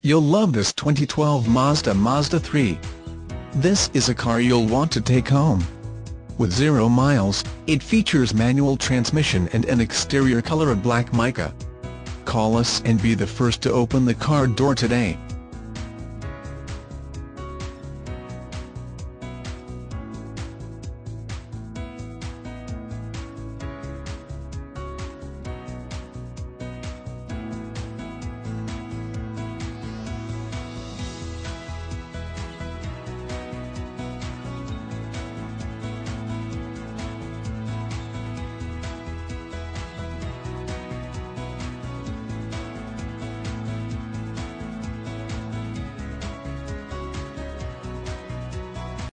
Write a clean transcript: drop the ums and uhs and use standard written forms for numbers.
You'll love this 2012 Mazda Mazda 3. This is a car you'll want to take home. With 0 miles, it features manual transmission and an exterior color of black mica. Call us and be the first to open the car door today.